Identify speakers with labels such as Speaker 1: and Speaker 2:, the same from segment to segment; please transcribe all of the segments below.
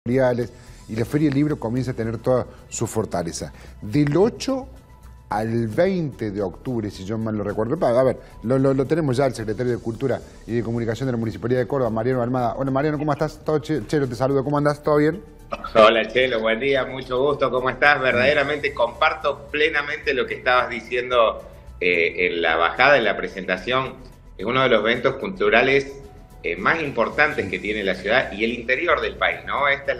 Speaker 1: y la Feria del Libro comienza a tener toda su fortaleza. Del 8 al 20 de octubre, si yo mal lo recuerdo. A ver, lo tenemos ya el secretario de Cultura y de Comunicación de la Municipalidad de Córdoba, Mariano Almada. Hola Mariano, ¿cómo estás? Todo Chelo, te saludo, ¿cómo andás? ¿Todo bien?
Speaker 2: Hola Chelo, buen día, mucho gusto, ¿cómo estás? Verdaderamente comparto plenamente lo que estabas diciendo en la bajada, en la presentación. Es uno de los eventos culturales más importantes que tiene la ciudad y el interior del país, ¿no? Esta es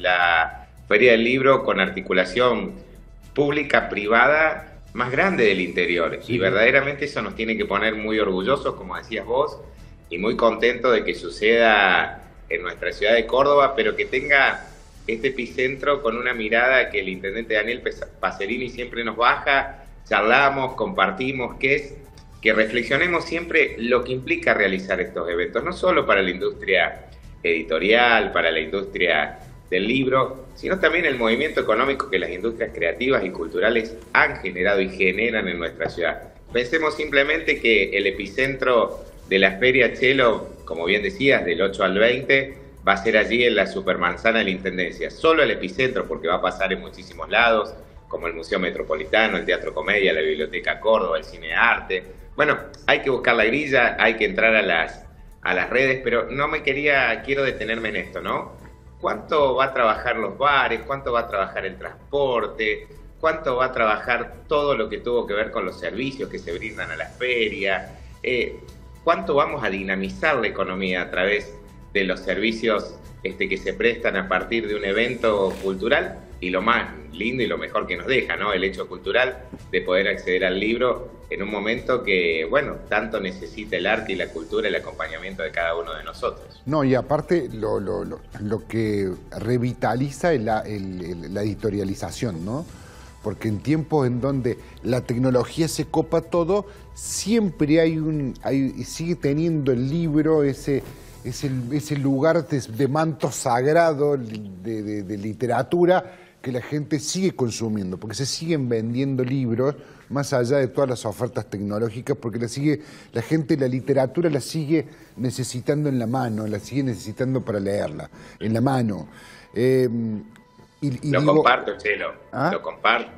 Speaker 2: la Feria del Libro con articulación pública-privada más grande del interior. Sí. Y verdaderamente eso nos tiene que poner muy orgullosos, como decías vos, y muy contentos de que suceda en nuestra ciudad de Córdoba, pero que tenga este epicentro con una mirada que el intendente Daniel Pacerini siempre nos baja, charlamos, compartimos, que es que reflexionemos siempre lo que implica realizar estos eventos, no solo para la industria editorial, para la industria del libro, sino también el movimiento económico que las industrias creativas y culturales han generado y generan en nuestra ciudad. Pensemos simplemente que el epicentro de la Feria Chelo, como bien decías, del 8 al 20, va a ser allí en la Supermanzana de la Intendencia. Solo el epicentro, porque va a pasar en muchísimos lados, como el Museo Metropolitano, el Teatro Comedia, la Biblioteca Córdoba, el Cine Arte. Bueno, hay que buscar la grilla, hay que entrar a las redes, pero quiero detenerme en esto, ¿no? ¿Cuánto va a trabajar los bares? ¿Cuánto va a trabajar el transporte? ¿Cuánto va a trabajar todo lo que tuvo que ver con los servicios que se brindan a la feria? ¿Cuánto vamos a dinamizar la economía a través de los servicios que se prestan a partir de un evento cultural? Y lo más lindo y lo mejor que nos deja, ¿no? El hecho cultural de poder acceder al libro en un momento que, bueno, tanto necesita el arte y la cultura, el acompañamiento de cada uno de nosotros.
Speaker 1: No, y aparte lo que revitaliza es la editorialización, ¿no? Porque en tiempos en donde la tecnología se copa todo, siempre sigue teniendo el libro ese lugar de manto sagrado de literatura que la gente sigue consumiendo, porque se siguen vendiendo libros más allá de todas las ofertas tecnológicas, porque la gente la literatura la sigue necesitando en la mano, la sigue necesitando para leerla, en la mano.
Speaker 2: Comparto, Chelo, ¿ah? Lo comparto.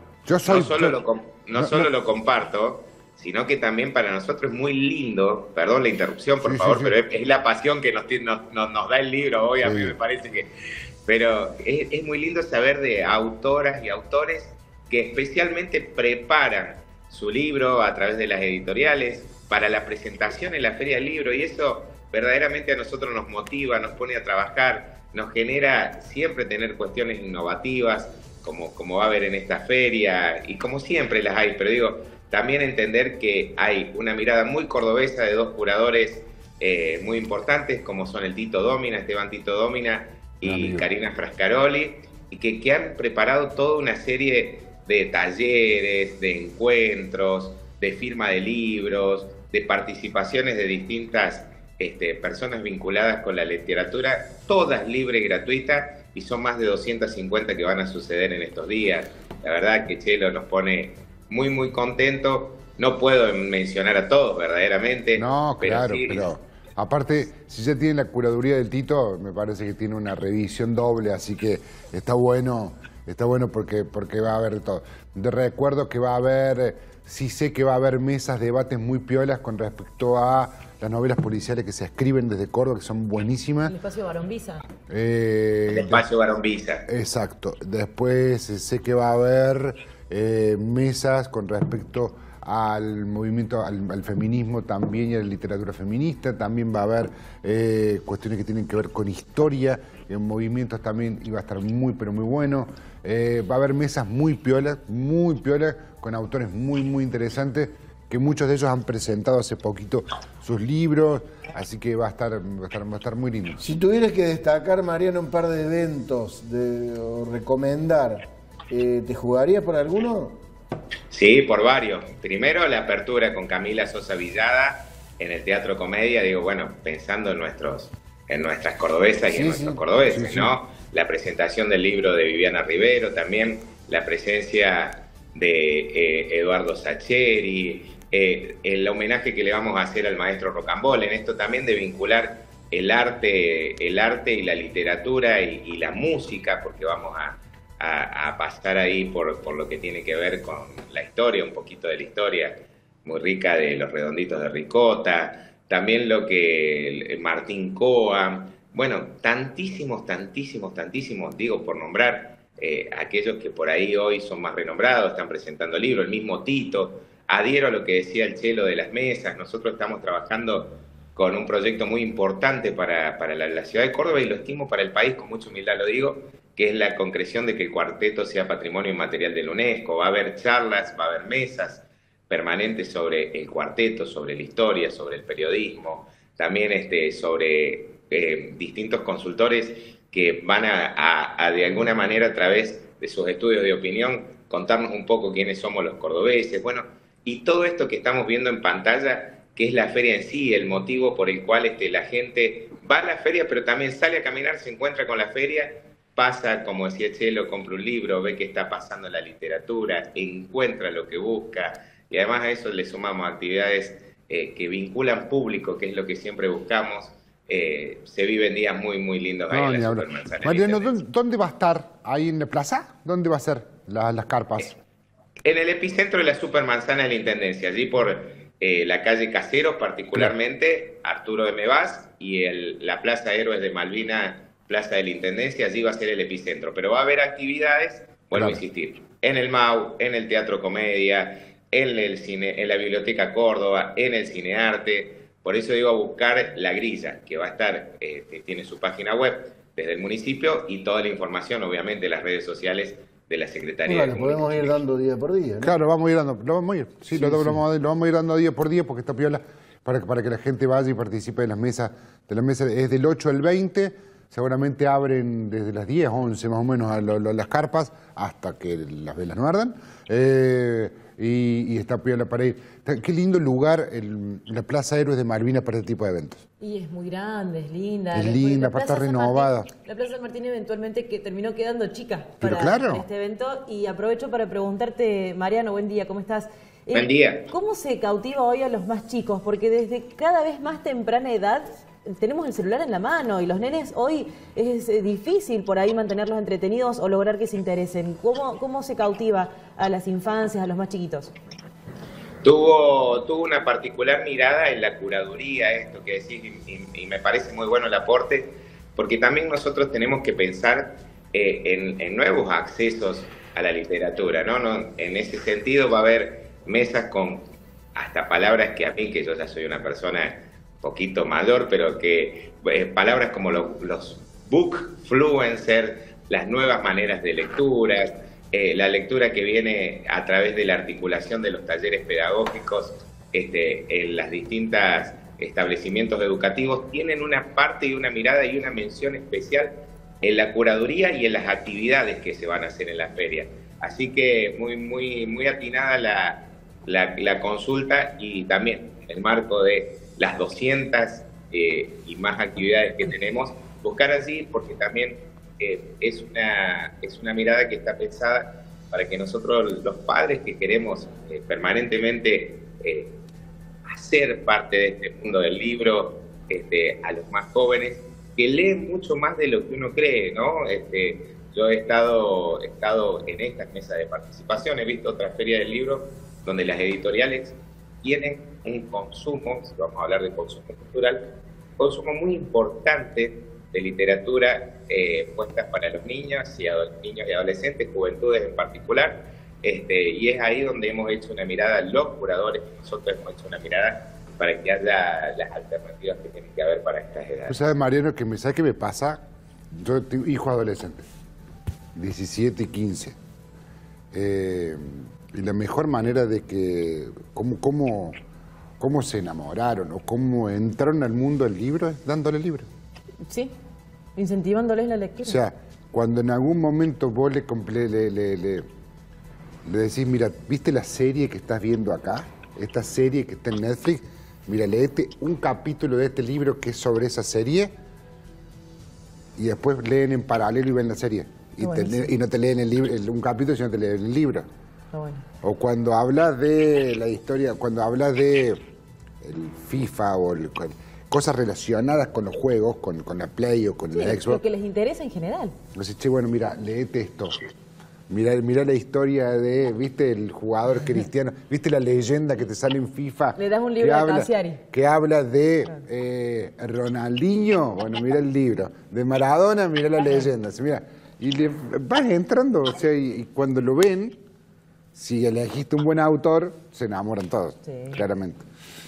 Speaker 2: No solo lo comparto, sino que también para nosotros es muy lindo, perdón la interrupción, por favor, pero es la pasión que nos da el libro hoy, a mí me parece que... Pero es muy lindo saber de autoras y autores que especialmente preparan su libro a través de las editoriales para la presentación en la Feria del Libro, y eso verdaderamente a nosotros nos motiva, nos pone a trabajar, nos genera siempre tener cuestiones innovativas, como va a haber en esta feria, y como siempre las hay, pero digo, también entender que hay una mirada muy cordobesa de dos curadores muy importantes, como son el Esteban Tito Dómina y Karina Frascaroli, y que han preparado toda una serie de talleres, de encuentros, de firma de libros, de participaciones de distintas personas vinculadas con la literatura, todas libres y gratuitas, y son más de 250 que van a suceder en estos días. La verdad que Chelo nos pone muy, muy contento. No puedo mencionar a todos, verdaderamente.
Speaker 1: No, claro, pero aparte, si ya tiene la curaduría del Tito, me parece que tiene una revisión doble, así que está bueno porque va a haber todo. De recuerdo que va a haber, sí sé que va a haber mesas, debates muy piolas con respecto a las novelas policiales que se escriben desde Córdoba, que son buenísimas.
Speaker 3: El espacio Barón Visa.
Speaker 2: El espacio Barón Visa.
Speaker 1: Exacto. Después sé que va a haber mesas con respecto al movimiento, al feminismo también y a la literatura feminista. También va a haber cuestiones que tienen que ver con historia, en movimientos también, y va a estar muy, pero muy bueno. Va a haber mesas muy piolas, con autores muy, muy interesantes, que muchos de ellos han presentado hace poquito sus libros, así que va a estar muy lindo.
Speaker 4: Si tuvieras que destacar, Mariano, un par de eventos o recomendar, ¿te jugarías por alguno?
Speaker 2: Sí, por varios. Primero, la apertura con Camila Sosa Villada en el Teatro Comedia, digo, bueno, pensando en nuestras cordobesas y en nuestros cordobeses, ¿no? La presentación del libro de Viviana Rivero, también la presencia de Eduardo Sacheri, el homenaje que le vamos a hacer al maestro Rocambole, en esto también de vincular el arte y la literatura y la música, porque vamos a pasar ahí por lo que tiene que ver con la historia, un poquito de la historia muy rica de Los Redonditos de Ricota, también lo que Martín Coa, bueno, tantísimos, digo, por nombrar aquellos que por ahí hoy son más renombrados, están presentando libros, el mismo Tito. Adhiero a lo que decía el Chelo de las mesas. Nosotros estamos trabajando con un proyecto muy importante para la ciudad de Córdoba, y lo estimo para el país, con mucha humildad lo digo, que es la concreción de que el cuarteto sea patrimonio inmaterial de la UNESCO. Va a haber charlas, va a haber mesas permanentes sobre el cuarteto, sobre la historia, sobre el periodismo, también sobre distintos consultores que van a de alguna manera, a través de sus estudios de opinión, contarnos un poco quiénes somos los cordobeses, bueno, y todo esto que estamos viendo en pantalla, que es la feria en sí, el motivo por el cual la gente va a la feria, pero también sale a caminar, se encuentra con la feria, pasa, como decía Chelo, compra un libro, ve qué está pasando en la literatura, encuentra lo que busca, y además a eso le sumamos actividades que vinculan público, que es lo que siempre buscamos. Se viven días muy, muy lindos ahí en la Supermanzana.
Speaker 1: Mariano, ¿dónde va a estar? ¿Ahí en la plaza? ¿Dónde va a ser las carpas?
Speaker 2: En el epicentro de la Supermanzana de la Intendencia, allí por la calle Caseros, particularmente, Arturo de Mevas, y la Plaza Héroes de Malvina, Plaza de la Intendencia, allí va a ser el epicentro. Pero va a haber actividades, vuelvo a insistir, en el MAU, en el Teatro Comedia, en el cine, en la Biblioteca Córdoba, en el Cinearte. Por eso digo, a buscar La Grilla, que va a estar, tiene su página web desde el municipio, y toda la información, obviamente, en las redes sociales de la Secretaría.
Speaker 4: Bueno, podemos ir dando día por día, ¿no?
Speaker 1: Claro, vamos a ir dando, lo vamos a ir, sí, lo vamos a ir dando día por día, porque está piola, para que la gente vaya y participe de las mesas. Es del 8 al 20, seguramente abren desde las 10, 11 más o menos las carpas, hasta que las velas no ardan. Y está piola para ir. Qué lindo lugar la Plaza Héroes de Malvina para este tipo de eventos.
Speaker 3: Y es muy grande, es linda.
Speaker 1: Es linda, para estar renovada.
Speaker 3: La Plaza San Martín eventualmente terminó quedando chica
Speaker 1: para
Speaker 3: este evento. Y aprovecho para preguntarte, Mariano, buen día, ¿cómo estás?
Speaker 2: Buen día.
Speaker 3: ¿Cómo se cautiva hoy a los más chicos? Porque desde cada vez más temprana edad tenemos el celular en la mano, y los nenes hoy es difícil por ahí mantenerlos entretenidos o lograr que se interesen. ¿Cómo se cautiva a las infancias, a los más chiquitos?
Speaker 2: Tuvo una particular mirada en la curaduría, esto que decís, y me parece muy bueno el aporte, porque también nosotros tenemos que pensar en nuevos accesos a la literatura, ¿no? En ese sentido va a haber mesas con hasta palabras que a mí, que yo ya soy una persona poquito mayor, pero que palabras como los bookfluencers, las nuevas maneras de lecturas, la lectura que viene a través de la articulación de los talleres pedagógicos en las distintas establecimientos educativos, tienen una parte y una mirada y una mención especial en la curaduría y en las actividades que se van a hacer en la feria. Así que muy atinada la consulta, y también en el marco de las 200 y más actividades que tenemos, buscar allí, porque también es una mirada que está pensada para que nosotros, los padres que queremos permanentemente hacer parte de este mundo del libro, a los más jóvenes, que leen mucho más de lo que uno cree, ¿no? Yo he estado en estas mesas de participación, he visto otras ferias del libro donde las editoriales tienen un consumo, si vamos a hablar de consumo cultural, consumo muy importante de literatura puesta para los niños y adolescentes, juventudes en particular, y es ahí donde hemos hecho una mirada, los curadores, nosotros hemos hecho una mirada para que haya las alternativas que tienen que haber para estas edades.
Speaker 1: ¿Sabes, Mariano, ¿sabes qué me pasa? Yo tengo hijos adolescentes, 17 y 15. Y la mejor manera de que... ¿Cómo se enamoraron o cómo entraron al mundo del libro es dándole libros?
Speaker 3: Sí, incentivándoles la lectura.
Speaker 1: O sea, cuando en algún momento vos le decís, mira, ¿viste la serie que estás viendo acá? Esta serie que está en Netflix, mira, léete un capítulo de este libro que es sobre esa serie, y después leen en paralelo y ven la serie. Y no te leen el libro, un capítulo, sino te leen el libro.
Speaker 3: Bueno.
Speaker 1: O cuando hablas de la historia, cuando hablas de el FIFA o cosas relacionadas con los juegos, con la Play o con
Speaker 3: Sí,
Speaker 1: la Xbox.
Speaker 3: lo que les interesa en general.
Speaker 1: Entonces, che, bueno, mira, leete esto. Mirá la historia de, ¿viste? El jugador cristiano. ¿Viste la leyenda que te sale en FIFA?
Speaker 3: Le das un libro a Cassiari.
Speaker 1: Que habla de Ronaldinho. Bueno, mirá el libro. De Maradona, mirá la leyenda. Mira, y le vas entrando, o sea, y cuando lo ven, si elegiste un buen autor, se enamoran todos.
Speaker 3: Sí.
Speaker 1: Claramente.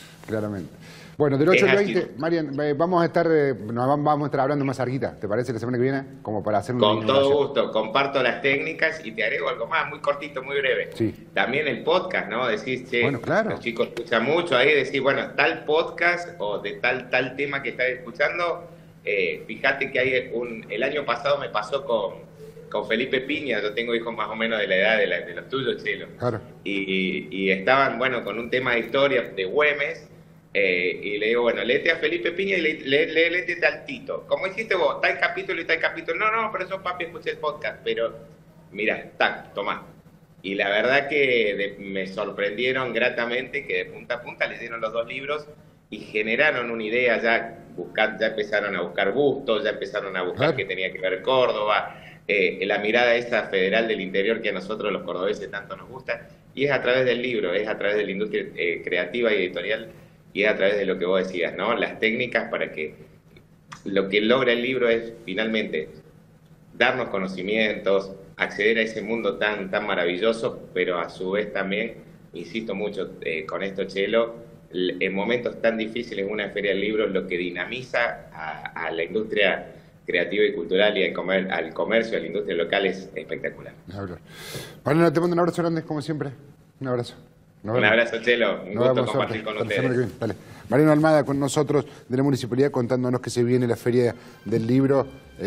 Speaker 1: Bueno, del 8 al 20, Marian, vamos a estar hablando más larguita, ¿te parece, la semana que viene? Como para hacer una
Speaker 2: Con todo gusto, comparto las técnicas y te agrego algo más, muy cortito, muy breve.
Speaker 1: Sí.
Speaker 2: También el podcast, ¿no? Decís, che,
Speaker 1: bueno, claro.
Speaker 2: Los chicos escuchan mucho ahí, decís, bueno, tal podcast o de tal tema que estás escuchando, fíjate que hay el año pasado me pasó con Felipe Piña, yo tengo hijos más o menos de la edad de los tuyos, Chelo.
Speaker 1: Claro.
Speaker 2: Y estaban, bueno, con un tema de historia de Güemes. Y le digo, bueno, léete a Felipe Piña y léete tal Tito. Como hiciste vos, tal capítulo y tal capítulo. No, pero eso, papi, escuché el podcast. Pero, mira, tomá. Y la verdad que me sorprendieron gratamente que de punta a punta leyeron los 2 libros y generaron una idea, ya empezaron a buscar bustos, ya empezaron a buscar qué tenía que ver Córdoba, la mirada esa federal del interior que a nosotros los cordobeses tanto nos gusta. Y es a través del libro, es a través de la industria creativa y editorial. Y es a través de lo que vos decías, ¿no? Las técnicas para que lo que logra el libro es finalmente darnos conocimientos, acceder a ese mundo tan maravilloso, pero a su vez también, insisto mucho con esto, Chelo, en momentos tan difíciles una feria del libro lo que dinamiza a la industria creativa y cultural y al comercio, a la industria local es espectacular.
Speaker 1: Mariano, te mando un abrazo grande, como siempre. Un abrazo.
Speaker 2: Un abrazo, Chelo. Un gusto compartir con ustedes.
Speaker 1: Dale. Mariano Almada con nosotros de la Municipalidad contándonos que se viene la Feria del Libro.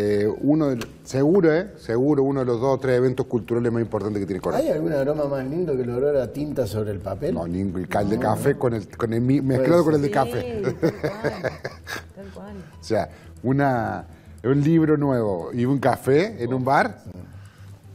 Speaker 1: Seguro uno de los 2 o 3 eventos culturales más importantes que tiene Córdoba.
Speaker 4: ¿Hay algún aroma más lindo que el olor a tinta sobre el papel?
Speaker 1: No, el de café mezclado con el de café.
Speaker 3: Tal cual.
Speaker 1: O sea, un libro nuevo y un café en un bar.